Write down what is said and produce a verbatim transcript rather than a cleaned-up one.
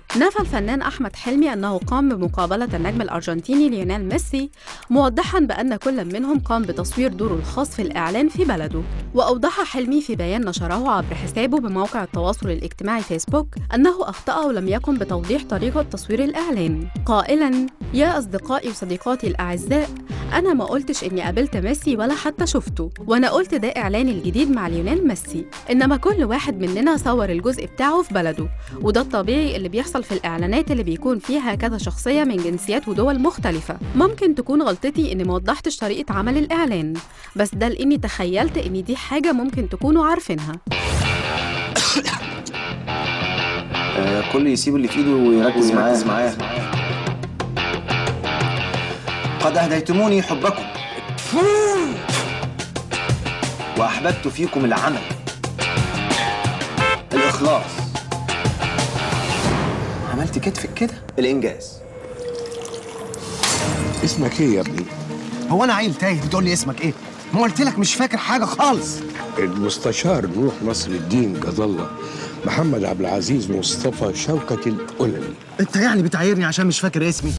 نفى الفنان أحمد حلمي أنه قام بمقابلة النجم الأرجنتيني ليونيل ميسي، موضحاً بأن كل منهم قام بتصوير دوره الخاص في الإعلان في بلده. وأوضح حلمي في بيان نشره عبر حسابه بموقع التواصل الاجتماعي فيسبوك أنه أخطأ ولم يقم بتوضيح طريقة تصوير الإعلان، قائلاً: يا أصدقائي وصديقاتي الأعزاء، أنا ما قلتش إني قابلت ميسي ولا حتى شفته، وأنا قلت ده إعلاني الجديد مع ليونيل ميسي، إنما كل واحد مننا صور الجزء بتاعه في بلده، وده الطبيعي اللي بيحصل في الإعلانات اللي بيكون فيها كذا شخصية من جنسيات ودول مختلفة. ممكن تكون غلطتي إني موضحتش طريقة عمل الإعلان، بس ده لإني تخيلت إن دي حاجة ممكن تكونوا عارفينها. آه، كل يسيب اللي في ايده ويركز معاه معاه. قد أهديتموني حبكم وأحببت فيكم العمل، الإخلاص. عملت كتفك كده، الإنجاز. اسمك ايه يا ابني؟ هو انا عيل تايه بتقول لي اسمك ايه؟ ما قلت لك مش فاكر حاجه خالص. المستشار نوح نصر الدين جد الله محمد عبد العزيز مصطفى شوكة الأولمي. انت يعني بتعايرني عشان مش فاكر اسمي؟